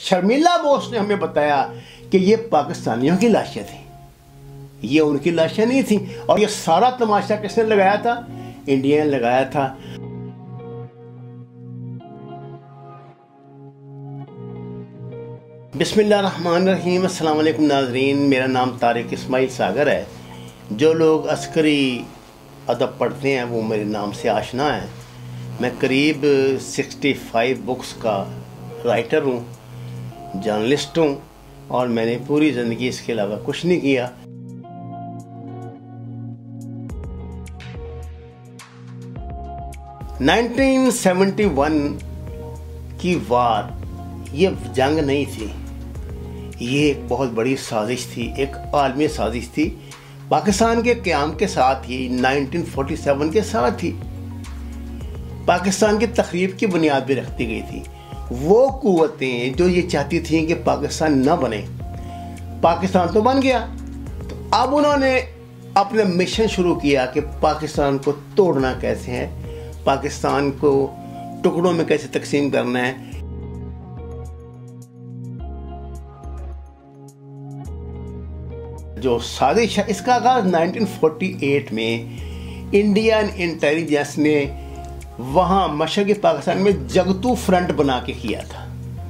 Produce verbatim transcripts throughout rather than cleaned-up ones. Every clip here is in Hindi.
शर्मिला बोस ने हमें बताया कि ये पाकिस्तानियों की लाशें थी, ये उनकी लाशें नहीं थी। और ये सारा तमाशा किसने लगाया था? इंडिया ने लगाया था। बिस्मिल्लाहिर्रहमानिर्रहीम। अस्सलाम वालेकुम नाज़रीन, मेरा नाम तारिक इस्माइल सागर है। जो लोग अस्करी अदब पढ़ते हैं वो मेरे नाम से आशना है। मैं करीब पैंसठ बुक्स का राइटर हूँ, जर्नलिस्ट हूँ, और मैंने पूरी ज़िंदगी इसके अलावा कुछ नहीं किया। नाइनटीन सेवेंटी वन की वार ये जंग नहीं थी, ये एक बहुत बड़ी साजिश थी, एक आलमी साजिश थी। पाकिस्तान के क़याम के साथ ही नाइनटीन फोर्टी सेवन के साथ ही पाकिस्तान की तखरीब की बुनियाद भी रखती गई थी। वो कुव्वतें जो ये चाहती थीं कि पाकिस्तान न बने, पाकिस्तान तो बन गया, तो अब उन्होंने अपना मिशन शुरू किया कि पाकिस्तान को तोड़ना कैसे है, पाकिस्तान को टुकड़ों में कैसे तकसीम करना है। जो साजिश है इसका आगाज नाइनटीन फोर्टी एट में इंडियन इंटेलिजेंस ने वहाँ मशरक़ी पाकिस्तान में जगतू फ्रंट बना के किया था।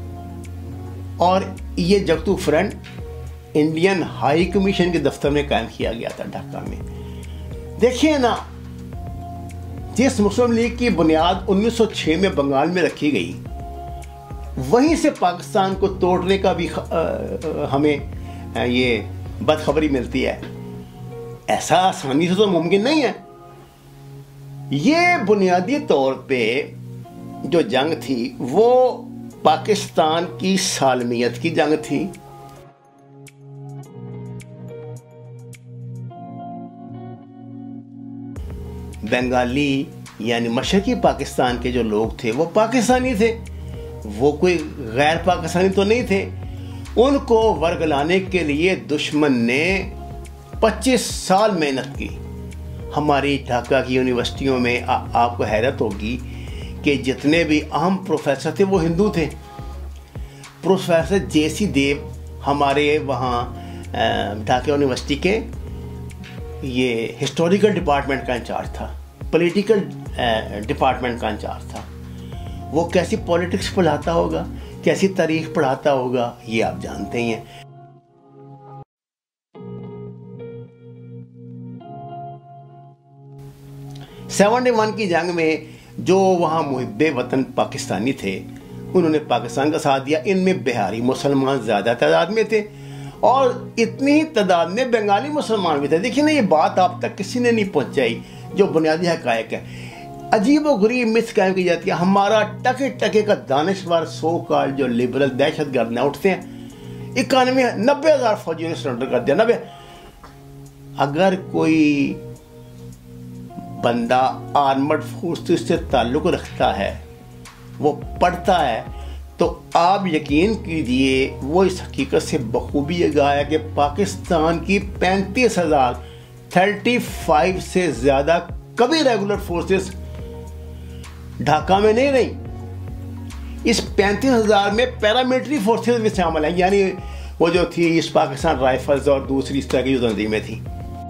और ये जगतू फ्रंट इंडियन हाई कमीशन के दफ्तर में कायम किया गया था, ढाका में। देखिए ना, जिस मुस्लिम लीग की बुनियाद उन्नीस सौ छह में बंगाल में रखी गई, वहीं से पाकिस्तान को तोड़ने का भी आ, हमें आ, ये बदखबरी मिलती है। ऐसा आसानी से तो मुमकिन नहीं है। ये बुनियादी तौर पे जो जंग थी वो पाकिस्तान की सालमियत की जंग थी। बंगाली यानी मशरक़ी पाकिस्तान के जो लोग थे वो पाकिस्तानी थे, वो कोई गैर पाकिस्तानी तो नहीं थे। उनको वर्गलाने के लिए दुश्मन ने पच्चीस साल मेहनत की। हमारी ढाका की यूनिवर्सिटियों में आ, आपको हैरत होगी कि जितने भी अहम प्रोफेसर थे वो हिंदू थे। प्रोफेसर जे सी देव हमारे वहाँ ढाका यूनिवर्सिटी के ये हिस्टोरिकल डिपार्टमेंट का इंचार्ज था, पॉलिटिकल डिपार्टमेंट का इंचार्ज था। वो कैसी पॉलिटिक्स पढ़ाता होगा, कैसी तारीख पढ़ाता होगा, ये आप जानते ही हैं। सेवेंटी वन की जंग में जो वहाँ मुहिब्बे वतन पाकिस्तानी थे उन्होंने पाकिस्तान का साथ दिया। इनमें बिहारी मुसलमान ज़्यादा तादाद में थे और इतनी ही तादाद में बंगाली मुसलमान भी थे। देखिए ना, ये बात आप तक किसी ने नहीं पहुँचाई जो बुनियादी हक़ाइक़ है। अजीब व गरीब मिथ कायम की जाती है। हमारा टके टके का दानिशवर सो काल जो लिबरल दहशत गर्द न उठते हैं, इक्यानवे नब्बे हज़ार फौजियों ने सरेंडर कर दिया। नब्बे अगर कोई बंदा आर्मर्ड फोर्सेस से ताल्लुक़ रखता है, वो पढ़ता है, तो आप यकीन कीजिए वो इस हकीकत से बखूबी आगाह है कि पाकिस्तान की पैंतीस हज़ार थर्टी फाइव से ज़्यादा कभी रेगुलर फोर्सेस ढाका में नहीं रही। इस पैंतीस हज़ार में पैरामिलिट्री फोर्सेस भी शामिल हैं, यानी वो जो थी इस पाकिस्तान राइफल्स और दूसरी इस तरह की जो तंजीमें थी।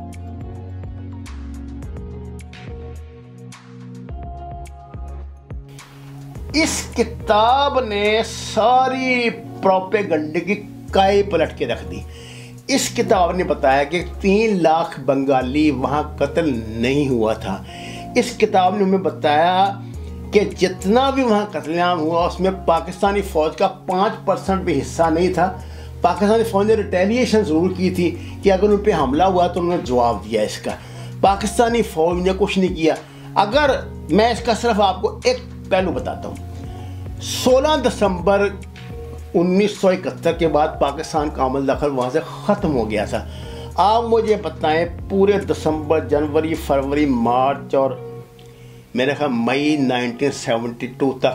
इस किताब ने सारी प्रोपेगंडे की काई पलट के रख दी। इस किताब ने बताया कि तीन लाख बंगाली वहाँ कत्ल नहीं हुआ था। इस किताब ने हमें बताया कि जितना भी वहाँ कत्लेआम हुआ उसमें पाकिस्तानी फ़ौज का पाँच परसेंट भी हिस्सा नहीं था। पाकिस्तानी फ़ौज ने रिटेलिएशन ज़रूर की थी कि अगर उन पर हमला हुआ तो उन्होंने जवाब दिया इसका। पाकिस्तानी फ़ौज ने कुछ नहीं किया। अगर मैं इसका सिर्फ आपको एक पहलू बताता हूँ, सोलह दिसंबर उन्नीस सौ इकहत्तर के बाद पाकिस्तान का अमल दखल वहाँ से ख़त्म हो गया था। आप मुझे बताएं, पूरे दिसंबर, जनवरी, फरवरी, मार्च और मेरे ख्याल मई नाइनटीन सेवेंटी टू तक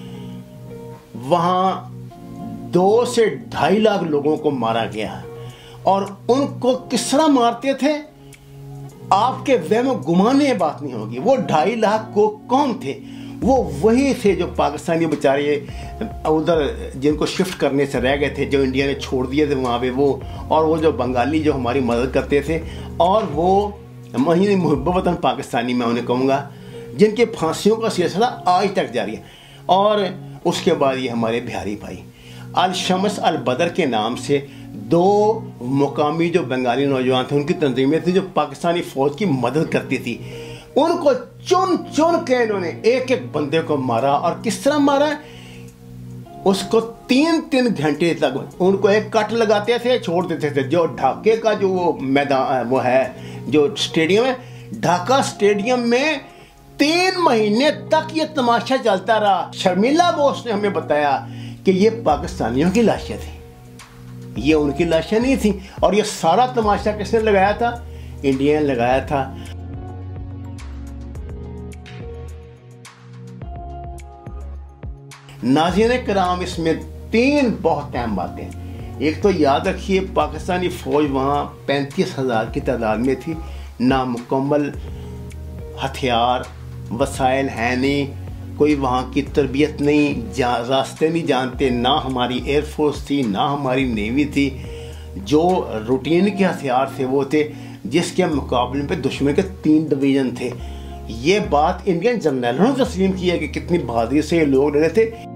वहाँ दो से ढाई लाख लोगों को मारा गया। और उनको किस तरह मारते थे आपके वहम गुमाने बात नहीं होगी। वो ढाई लाख को कौन थे? वो वही थे जो पाकिस्तानी बेचारे उधर जिनको शिफ्ट करने से रह गए थे, जो इंडिया ने छोड़ दिए थे वहाँ पे वो, और वो जो बंगाली जो हमारी मदद करते थे, और वो महीने मुहब्ब वतन पाकिस्तानी मैं उन्हें कहूँगा, जिनके फांसियों का सिलसिला आज तक जारी है। और उसके बाद ये हमारे बिहारी भाई अल शम्स अल बदर के नाम से दो मुकामी जो बंगाली नौजवान थे, उनकी तंजीमें थी जो पाकिस्तानी फ़ौज की मदद करती थी, उनको चुन चुन के इन्होंने एक एक बंदे को मारा। और किस तरह मारा, उसको तीन तीन घंटे तक उनको एक कट लगाते थे, छोड़ देते थे। जो ढाके का जो वो मैदान वो है, जो स्टेडियम है, ढाका स्टेडियम में तीन महीने तक ये तमाशा चलता रहा। शर्मिला बोस ने हमें बताया कि ये पाकिस्तानियों की लाशें थी, ये उनकी लाशें नहीं थी। और ये सारा तमाशा किसने लगाया था? इंडिया ने लगाया था। नाज़रीन कराम, इसमें तीन बहुत अहम बातें हैं। एक तो याद रखिए, पाकिस्तानी फ़ौज वहाँ पैंतीस हज़ार की तादाद में थी, नामुकम्मल हथियार वसाइल हैं नहीं, कोई वहाँ की तरबियत नहीं, रास्ते नहीं जानते, ना हमारी एयरफोर्स थी ना हमारी नेवी थी। जो रूटीन के हथियार थे वो थे, जिसके मुकाबले पे दुश्मन के तीन डिवीज़न थे। ये बात इंडियन जनरलों ने तस्लीम की है कि कितनी बहादुरी से ये लोग डरे थे।